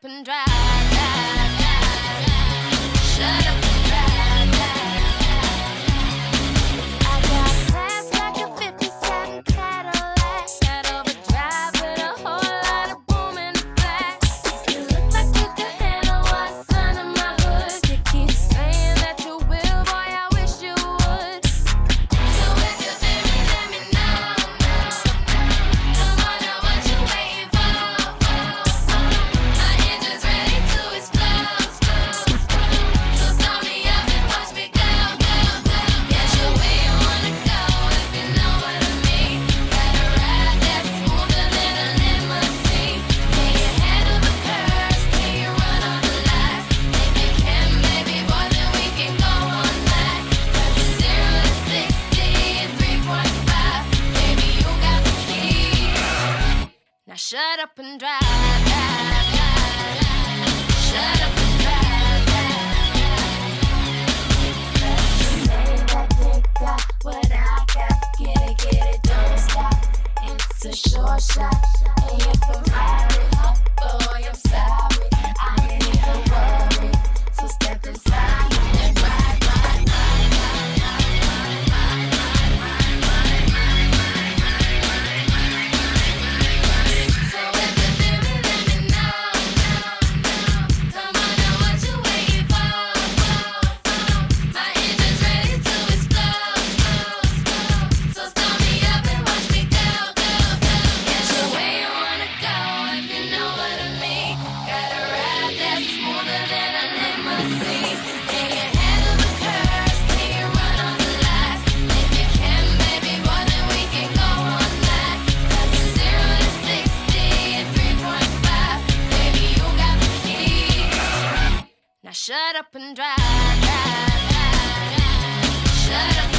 and drive, drive, drive, drive. Shut up and drive, drive, drive. I got class like a 57 Cadillac, that overdrive with a whole lot of boom in the back. You look like you could handle what's under my hood. You keep saying that you will, boy, I wish you would. So if you feel me, let me know. Come on now, what you waiting for? My engine's ready to explode. So start me up and watch me go, go, go. Get you where you wanna go, if you know what I mean. Got a ride that's smoother than a limousine. Can you handle the curves? Can you run all the lights? If you can, baby boy, then we can go all night. 'Cause it's 0 to 60 in 3.5. Baby, you got the key. Now shut up and drive, drive, drive, drive. Shut up and drive, drive, drive, drive. They got what I got. Get it, don't stop. It's a short shot. And if I'm riding up, boy, I'm sorry. I ain't even worried. So step inside and ride, ride, ride, ride, ride, ride, ride, ride, ride, ride. So if you feel me, let me know. Come on now, what you waiting for? My engine's ready to explode. So start me up and watch me go, go, go. Get you where you wanna go, if you know what I mean. Got a ride that's smoother than a limousine. Can you handle the curves? Can you run all the lights? If you can, baby boy, then we can go all night. 'Cause it's 0 to 60 in 3.5. Baby, you got the key. Now shut up and drive, drive, drive, drive. Shut up.